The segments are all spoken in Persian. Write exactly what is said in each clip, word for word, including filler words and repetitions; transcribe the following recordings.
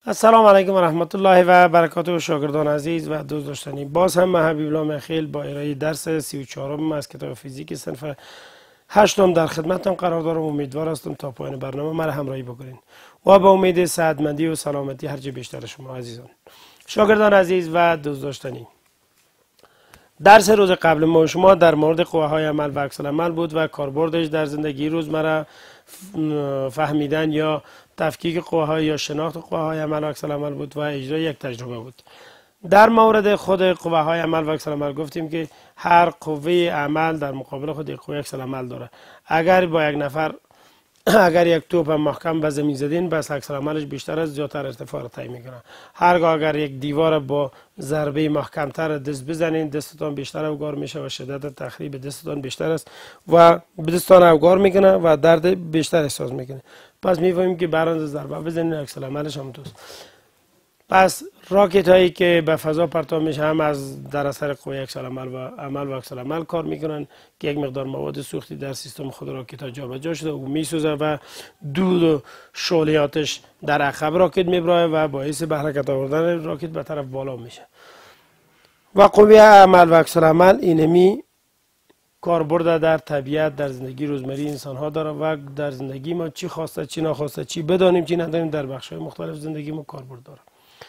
السلام علیکم و رحمت الله و برکاته. شاگردان عزیز و دوست داشتنی، باز هم من حبیب الله میخیل با ارائه درس سی و چهارم از کتاب فیزیک صنف هشتم در خدمتتان قرار دارم. امیدوار هستم تا پایان برنامه مرا همراهی بکنین و با امید صحتمندی و سلامتی هرچه بیشتر شما عزیزان. شاگردان عزیز و دوست داشتنی، درس روز قبل ما شما در مورد قوه‌های عمل و عکس العمل بود و کاربردش در زندگی روزمره فهمیدن یا تفکیک قوه‌ها یا شناخت قوه‌های عمل و عکس العمل بود و اجرای یک تجربه بود. در مورد خود قوه‌های عمل و عکس العمل گفتیم که هر قوه عمل در مقابل خود یک قوه عکس العمل داره. اگر با یک نفر اگر یک توپ محکم به زمین زدین، بس عکس العملش بیشتر از زیادتر ارتفاع را طی میکنه. هرگاه اگر یک دیوار با ضربه محکمتر دست بزنین، دستتان بیشتر افگار میشه و شدت تخریب دستتان بیشتر است و دستتان افگار میکنه و درد بیشتر احساس میکنه. پس میفهمیم که برنده ضربه بزنین عکس العملش هم توست. پس راکت هایی که به فضا پرتاب میشه هم از در اثر قوه عکس العمل و عمل و عکس العمل کار میکنن که یک مقدار مواد سوختی در سیستم خود راکت ها جابجا شده و میسوزه و دود و شعله آتش در عقب راکت میبره و باعث به حرکت آوردن راکت به طرف بالا میشه. و قوه عمل و عکس العمل اینمی کاربرد در طبیعت، در زندگی روزمره انسان ها داره و در زندگی ما چی خواسته چی ناخواسته، چی بدانیم چی ندانیم، در بخش های مختلف زندگی ما کاربرد داره.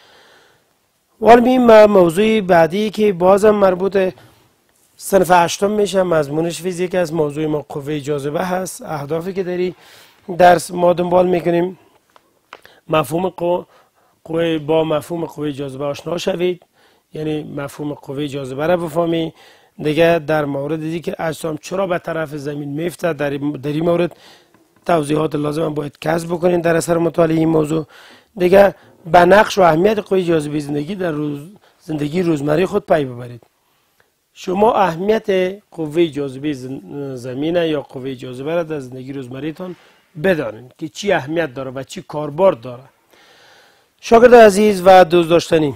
ولی موضوع بعدی که بازم مربوط صنف هشتم میشه، مضمونش فیزیک است. موضوع ما قوه جاذبه هست. اهدافی که داری درس ما دنبال میکنیم، مفهوم قوه قوه با مفهوم قوه جاذبه آشنا شوید، یعنی مفهوم قوه جاذبه را بفهمی. دیگه در مورد دیگه که اجسام چرا به طرف زمین میفته، در در این مورد توضیحات لازم باید کسب بکنین در اثر مطالعه این موضوع. دیگه به نقش و اهمیت قوه جاذبه زندگی در روز زندگی روزمره خود پی ببرید. شما اهمیت قوه جاذبه زمین یا قوه جاذبه را در زندگی روزمره تان بدانید که چی اهمیت داره و چی کاربرد داره. شاگرد عزیز و دوست داشتنی،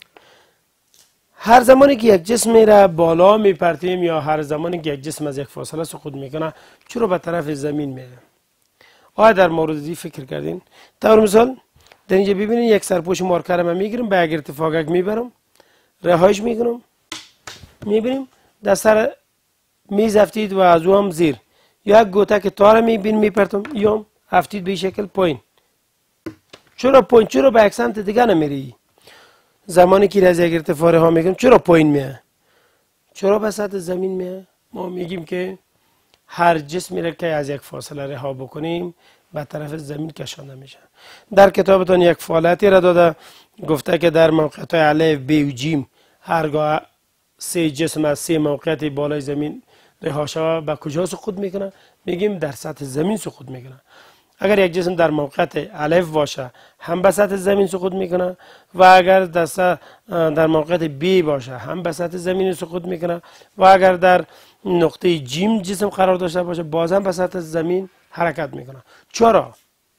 هر زمانی که یک جسم را بالا میپرتیم یا هر زمانی که یک جسم از یک فاصله سقوط میکنه، چرا به طرف زمین میره؟ آیا در مورد این فکر کردین؟ طور مثال در اینجا ببینید یک سرپوش مارکر من میگیرم، به یک ارتفاع میبرم، رهایش میکنم، میبینیم در سر میز افتید و از او هم زیر، یا یک گوته که تار میبین میپرتم یا افتید به شکل پایین. چرا پایین؟ چرا به یک سمت دیگه نمیری؟ زمانی که از یک ارتفاع رها میکنم چرا پایین میه؟ چرا به سطح زمین میه؟ ما میگیم که هر جسمی را که از یک فاصله رها بکنیم به طرف زمین کشانده میشه. در کتابتون یک فعالیتی را داده، گفته که در موقعیت الف ب و ج هرگاه سه جسم از سه موقعیت بالای زمین رها شود به کجا سقوط میکنه؟ میگیم در سطح زمین سقوط میکنه. اگر یک جسم در موقعیت الف باشه هم به سطح زمین سقوط میکنه و اگر در در موقعیت ب باشه هم به سطح زمین سقوط میکنه و اگر در نقطه جیم جسم قرار داشته باشه بازم به سطح زمین حرکت میکنه. چرا؟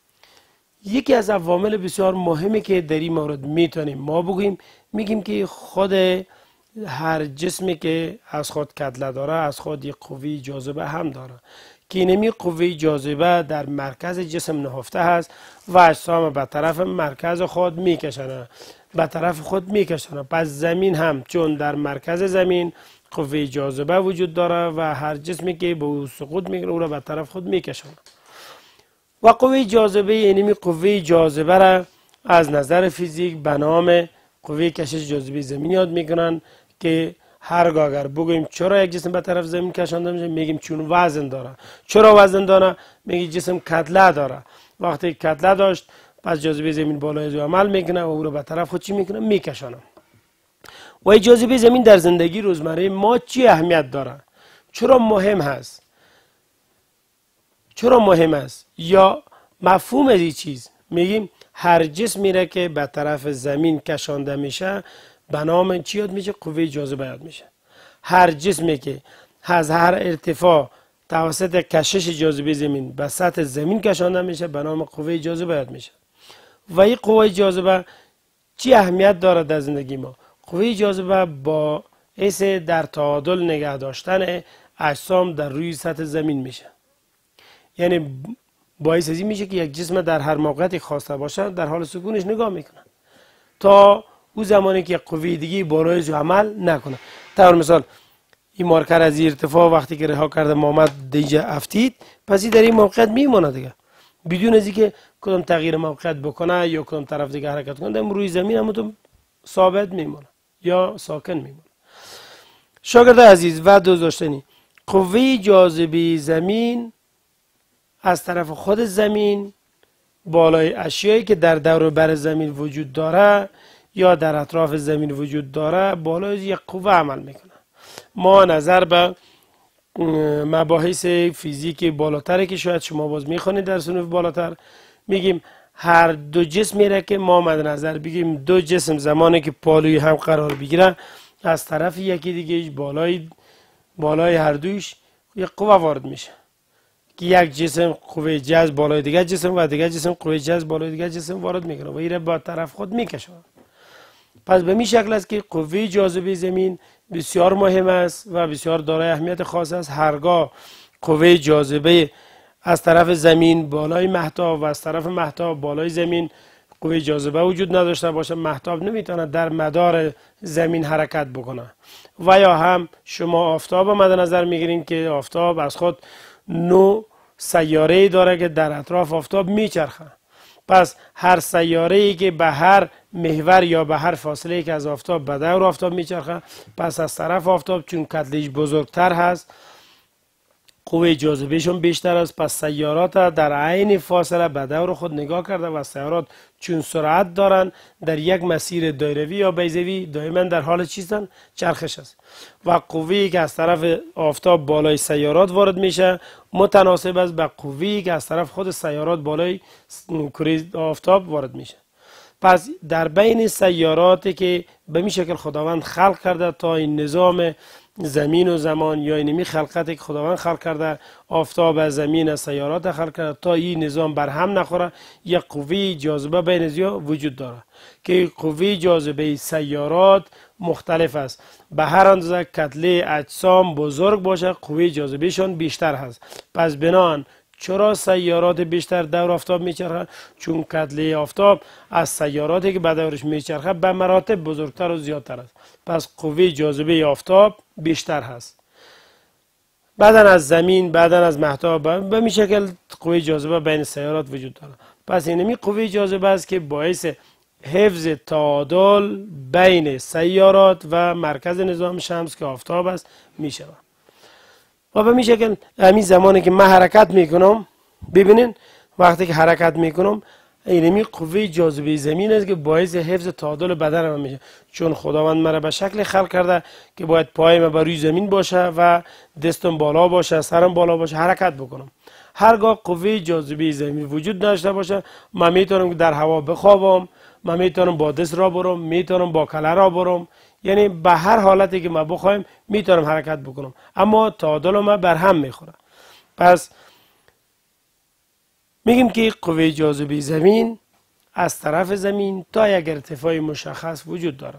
یکی از عوامل بسیار مهمی که در این مورد میتونیم ما بگوییم، میگیم که خود هر جسمی که از خود کتله داره از خود یک قوه جاذبه هم داره که اینمی قوه جاذبه در مرکز جسم نهفته هست و اجسام به طرف مرکز خود میکشنه به طرف خود میکشنه. پس زمین هم چون در مرکز زمین قوه جاذبه وجود داره و هر جسمی که به او سقوط میکنه او را به طرف خود میکشنه. و قوه جاذبه اینمی قوه جاذبه را از نظر فیزیک به نام قوه کشش جاذبه زمین یاد میکنن که هرگاه اگر بگوییم چرا یک جسم به طرف زمین کشانده میشه، میگیم چون وزن داره. چرا وزن داره؟ میگی جسم کتله داره. وقتی کتله داشت پس جاذبه زمین بالای از او عمل میکنه و او رو به طرف خود چی میکنه؟ میکشانه. و جاذبه زمین در زندگی روزمره ما چی اهمیت داره؟ چرا مهم هست؟ چرا مهم است؟ یا مفهوم از این چیز میگیم هر جسمی را که به طرف زمین کشانده میشه به نام چی یاد میشه؟ قوه جاذبه یاد میشه. هر جسمی که از هر ارتفاع توسط کشش جاذبه زمین به سطح زمین کشانده میشه به نام قوه جاذبه یاد میشه. و این قوه جاذبه چی اهمیت داره در زندگی ما؟ قوه جاذبه باعث در تعادل نگه داشتن اجسام در روی سطح زمین میشه. یعنی باعث از این میشه که یک جسم در هر موقعیتی خواسته باشه در حال سکونش نگاه میکنه. تا او زمانی که قوه دیگه بالای عمل نکنه. طور مثال این مارکر از ارتفاع وقتی که رها کرده محمد دیگه افتید، پس این در این موقعیت میمونه دیگه، بدون از اینکه کدام تغییر موقعیت بکنه یا کدام طرف دیگه حرکت کنه، در روی زمین همون ثابت میمونه یا ساکن میمونه. شاگرد عزیز و دوست داشتنی، قوه جاذبه زمین از طرف خود زمین بالای اشیایی که در دور و بر زمین وجود داره یا در اطراف زمین وجود داره بالای یک قوه عمل میکنه. ما نظر به مباحث فیزیک بالاتر که شاید شما باز میخوانید در صنوف بالاتر، میگیم هر دو جسمی را که ما مد نظر بگیم دو جسم زمانی که پالوی هم قرار بگیره، از طرف یکی دیگه بالای بالای هر دویش یک قوه وارد میشه که یک جسم قوه جذب بالای دیگر جسم و دیگر جسم قوه جذب بالای دیگر جسم وارد میکنه و این را با طرف خود میکشه. پس به این شکل است که قوه جاذبه زمین بسیار مهم است و بسیار دارای اهمیت خاص است. هرگاه قوه جاذبه از طرف زمین بالای مهتاب و از طرف مهتاب بالای زمین قوه جاذبه وجود نداشته باشه، مهتاب نمیتونه در مدار زمین حرکت بکنه. و یا هم شما آفتاب مد نظر میگیرین که آفتاب از خود نو سیاره‌ای داره که در اطراف آفتاب میچرخه. پس هر سیاره‌ای که به هر محور یا به هر فاصله‌ای که از آفتاب به دور آفتاب میچرخه، پس از طرف آفتاب چون کتله‌اش بزرگتر هست قوه جاذبهشون بیشتر است، پس سیارات در عین فاصله به دور خود نگاه کرده و سیارات چون سرعت دارن در یک مسیر دایروی یا بیضوی دائما در حال چیستن چرخش است و قوه‌ای که از طرف آفتاب بالای سیارات وارد میشه متناسب است با قوه‌ای که از طرف خود سیارات بالای کره آفتاب وارد میشه. پس در بین سیاراتی که به این شکل خداوند خلق کرده تا این نظام زمین و زمان یا اینمی خلقتی که خداوند خلق کرده، آفتاب از زمین از سیارات خلق کرده تا این نظام بر هم نخوره، یک قوه جاذبه بین زیا وجود داره که قوه جاذبه سیارات مختلف است. به هر اندازه کتله اجسام بزرگ باشه قوه جاذبهشون بیشتر هست. پس بنان چرا سیارات بیشتر دور آفتاب میچرخه؟ چون کتله آفتاب از سیاراتی که به دورش میچرخه به مراتب بزرگتر و زیادتر است. پس قوه جاذبه آفتاب بیشتر هست. بعدن از زمین، بعدن از مهتاب، به این شکل قوه جاذبه بین سیارات وجود داره. پس اینمی قوه جاذبه است که باعث حفظ تعادل بین سیارات و مرکز نظام شمس که آفتاب است میشه. و به این شکل همین زمانی که من حرکت میکنم، ببینین وقتی که حرکت میکنم اینمی قوه جاذبه زمین است که باعث حفظ تعادل بدن من میشه، چون خداوند مرا به شکل خلق کرده که باید پای من بر روی زمین باشه و دستم بالا باشه، سرم بالا باشه، حرکت بکنم. هرگاه قوه جاذبه زمین وجود داشته باشه من میتونم که در هوا بخوابم، من میتونم با دست را برم، میتونم با کله را برم، یعنی به هر حالتی که ما بخوایم میتونم حرکت بکنم، اما تعادل ما بر هم میخوره. پس میگیم که قوه جاذبه زمین از طرف زمین تا یک ارتفاع مشخص وجود داره.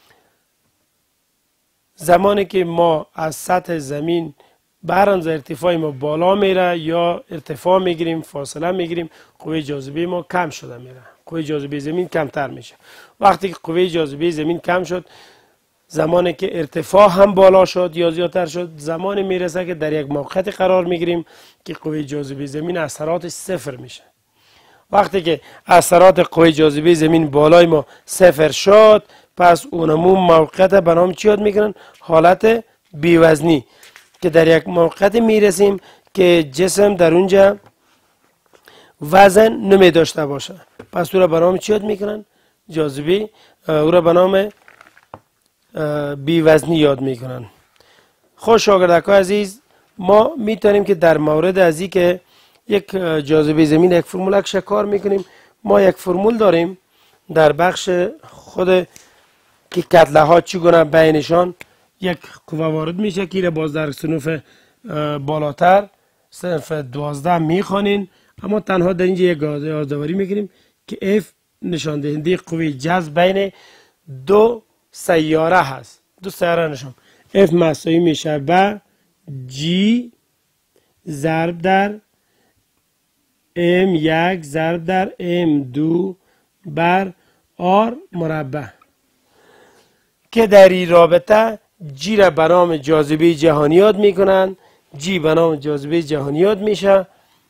زمانی که ما از سطح زمین بر اندازه ارتفاع ما بالا میره یا ارتفاع میگیریم، فاصله میگیریم، قوه جاذبه ما کم شده میره، قوه جاذبه زمین کمتر میشه. وقتی که قوه جاذبه زمین کم شد، زمانی که ارتفاع هم بالا شد یا زیادتر شد، زمانی میرسه که در یک موقعیت قرار میگیریم که قوه جاذبه زمین اثراتش صفر میشه. وقتی که اثرات قوه جاذبه زمین بالای ما صفر شد، پس اونمون موقعیت به نام چی یاد میکنن؟ حالت بیوزنی، که در یک موقعیت میرسیم که جسم در اونجا وزن نمی داشته باشه. پس او را به نام چی یاد میکنن؟ جاذبه، او را به نام بیوزنی یاد میکنن. خوش شاگردکای عزیز، ما میتونیم که در مورد از این که یک جاذبه زمین یک فرمول کار میکنیم، ما یک فرمول داریم در بخش خود که کتله ها چگونه بینشان یک قوه وارد میشه که باز در صنوف بالاتر صنف دوازده میخوانین، اما تنها در اینجا یک یادآوری میکنیم که F نشان دهنده قوه جذب بین دو سیاره هست. دو سیاره نشان F مساوی میشه به G ضرب در ام یک ضرب در ام دو بر آر مربع که در این رابطه جی را به نام جاذبه جهانی یاد میکنن. جی به نام جاذبه جهانی یاد میشه.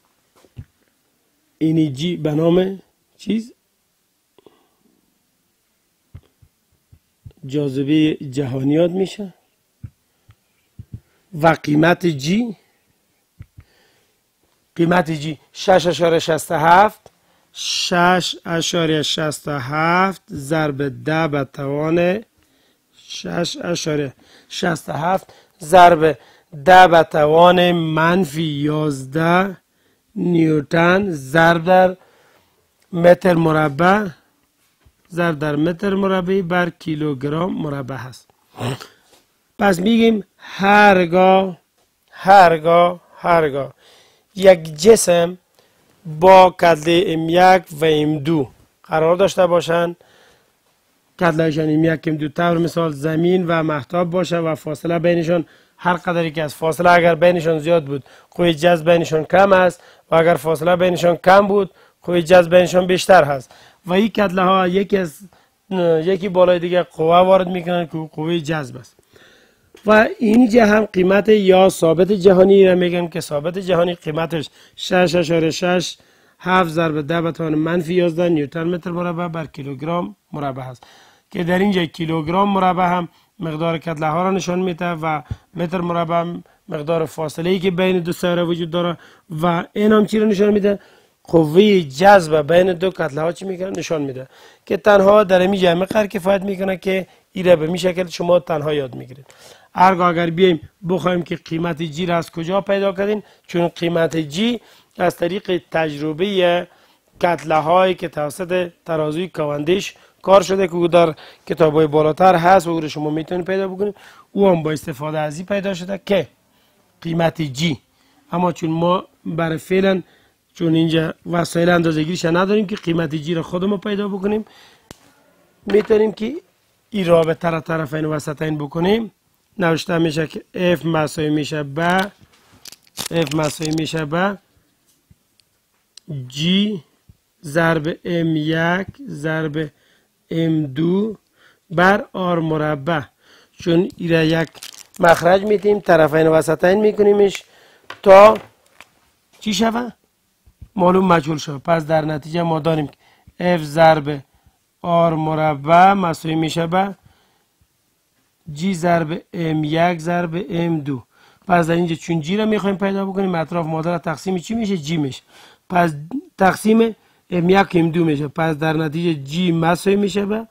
اینی جی به نام چیز جاذبه جهانی یاد میشه و قیمت جی قیمت جی شش اشاره شصت و هفت شش اشاره شصت و هفت ضرب ده به توان شش اشاره شصت و هفت ضرب ده به توان منفی یازده نیوتن ضرب در متر مربع ضرب در متر مربع بر کیلوگرم مربع هست. پس میگیم هرگاه هرگاه هرگاه یک جسم با کتله ام یک و ام دو قرار داشته باشند، کتلهشان ام یک ام دو طور مثال زمین و مهتاب باشه و فاصله بینشان هر قدری که از فاصله اگر بینشان زیاد بود قوه جذب بینشان کم است و اگر فاصله بینشان کم بود قوه جذب بینشان بیشتر هست و این کتله ها یکی از یکی بالای دیگه قوه وارد میکنن که قوه جذب است و اینجا هم قیمت یا ثابت جهانی را میگن که ثابت جهانی قیمتش شش اشاره شش هفت ضرب ده به توان منفی یازده نیوتن متر مربع بر کیلوگرم مربع هست که در اینجا کیلوگرم مربع هم مقدار کتله ها را نشان میده و متر مربع مقدار فاصله ای که بین دو سیاره وجود داره و این هم چی را نشان میده؟ قوه جذب بین دو کتله ها چی میکنه؟ نشان میده که تنها در این جمع قرار کفایت میکنه که این را به می شکل شما تنها یاد میگیرید. هرگاه اگر بیایم بخوایم که قیمت جی را از کجا پیدا کردین، چون قیمت جی از طریق تجربه کتله هایی که توسط ترازوی کاوندیش کار شده که او در کتاب های بالاتر هست و او رو شما میتونید پیدا بکنید، او هم با استفاده از این پیدا شده که قیمت جی. اما چون ما برای فعلا چون اینجا وسایل اندازه‌گیریش نداریم که قیمت جی را خودمون پیدا بکنیم، میتونیم که این رابطه را طرفین وسطین بکنیم. نوشته میشه که F مساوی میشه به F مساوی میشه به G ضرب ام یک ضرب ام دو بر R مربع. چون ایره یک مخرج میتیم طرفین وسطین میکنیمش تا چی شوه؟ معلوم مجهول شوه. پس در نتیجه ما داریم که F ضرب R مربع مساوی میشه به G ضرب ام یک ضرب ام دو. پس در اینجا چون G را میخوایم پیدا بکنیم اطراف مادر تقسیم چی میشه؟ G میشه. پس تقسیم ام یک ام دو میشه. پس در نتیجه G مساوی میشه به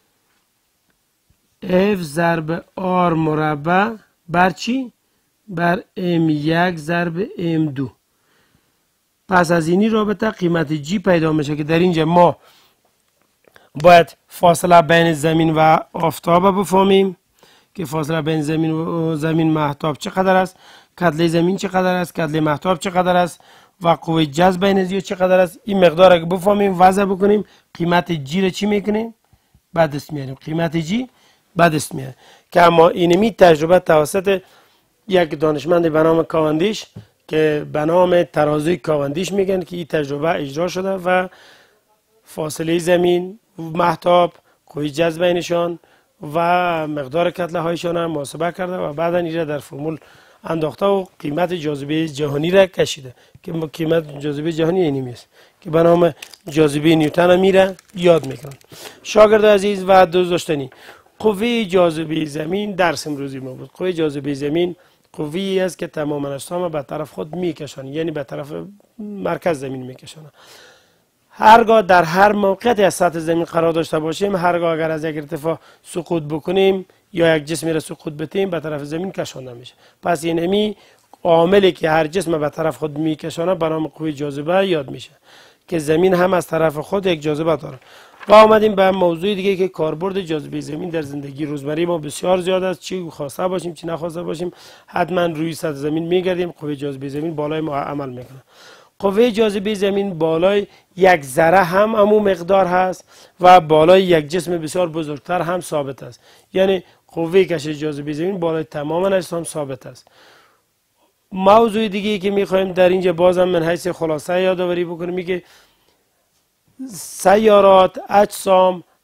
F ضرب R مربع بر چی؟ بر ام یک ضرب ام دو. پس از اینی رابطه قیمت G پیدا میشه که در اینجا ما باید فاصله بین زمین و آفتاب بفهمیم که فاصله بین زمین و زمین مهتاب چقدر است، کتله زمین چقدر است، کتله مهتاب چقدر است و قوه جذب بین زیو چقدر است. این مقدار اگه بفهمیم وضع بکنیم قیمت جی را چی میکنیم؟ به دست میاریم. قیمت جی به دست میاره که اما اینمی تجربه توسط یک دانشمند به نام کاوندیش که به نام ترازوی کاوندیش میگن که این تجربه اجرا شده و فاصله زمین و مهتاب، قوه جذب بینشان و مقدار کتله هایشان هم محاسبه کرده و بعدا این را در فرمول انداخته و قیمت جاذبه جهانی را کشیده که قیمت جاذبه جهانی اینی است که به نام جاذبه نیوتن میره یاد میکنن. شاگرد عزیز و دوست داشتنی، قوه جاذبه زمین درس امروزی ما بود. قوه جاذبه زمین قوه‌ای است که تمام اجسام به طرف خود میکشن، یعنی به طرف مرکز زمین میکشن. هرگاه در هر موقعیتی از سطح زمین قرار داشته باشیم، هرگاه اگر از یک ارتفاع سقوط بکنیم یا یک جسمی را سقوط بدیم به طرف زمین کشانده میشه. پس این همی عاملی که هر جسم به طرف خود میکشانه به نام قوه جاذبه یاد میشه که زمین هم از طرف خود یک جاذبه داره. و آمدیم به موضوع دیگه که کاربرد جاذبه زمین در زندگی روزمره ما بسیار زیاد است. چی خواسته باشیم چی نخواسته باشیم حتما روی سطح زمین میگردیم، قوه جاذبه زمین بالای ما عمل میکنه. قوه جاذبه زمین بالای یک ذره هم همون مقدار هست و بالای یک جسم بسیار بزرگتر هم ثابت است. یعنی قوه کشش جاذبه زمین بالای تمام اجسام ثابت است. موضوع دیگه که میخوایم در اینجا بازم من حیث خلاصه یادآوری بکنیم میگه سیارات، اجسام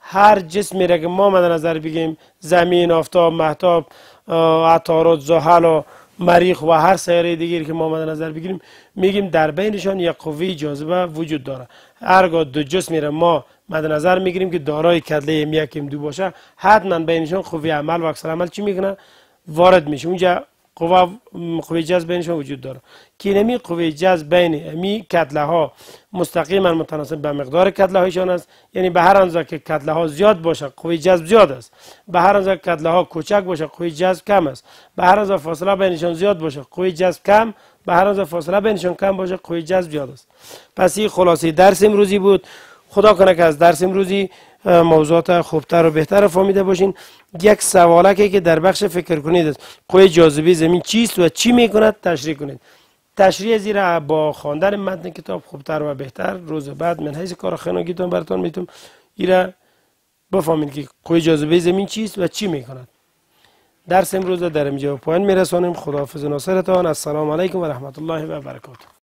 هر جسمی را که ما مد نظر بگیم، زمین، آفتاب، مهتاب، عطارد، زحل و مریخ و هر سیاره دیگری که ما مد نظر بگیریم، میگیم در بینشان یک قوه جاذبه وجود داره. هرگاه دو جسمی را ما مد نظر میگیریم که دارای کتله ام یک ام دو باشه، حتما بینشان قوه عمل و عکس العمل چی میکنه؟ وارد میشه. اونجا قوه قوه جذب بینشان وجود داره که نمی قوه جذب بین امی کتله ها مستقیما متناسب به مقدار کتله هایشان است. یعنی به هر اندازه که کتله ها زیاد باشه قوه جذب زیاد است، به هر اندازه که کتله ها کوچک باشه قوه جذب کم است، به هر اندازه فاصله بینشان زیاد باشه قوه جذب کم، به هر اندازه فاصله بینشان کم باشه قوه جذب زیاد است. پس این خلاصه درس امروزی بود. خدا کنه که از درس امروزی موضوعات خوبتر و بهتر فهمیده باشین. یک سوالکی که در بخش فکر کنید است: قوه جاذبه زمین چیست و چی میکند؟ تشریح کنید. تشریح زیرا با خواندن متن کتاب خوبتر و بهتر روز بعد من حیث کار خانگیتون براتون میتونم ایرا بفهمید که قوه جاذبه زمین چیست و چی میکند. درس امروز در اینجا پایان میرسانیم. خداحافظ ناصرتان. السلام علیکم و رحمت الله و برکاته.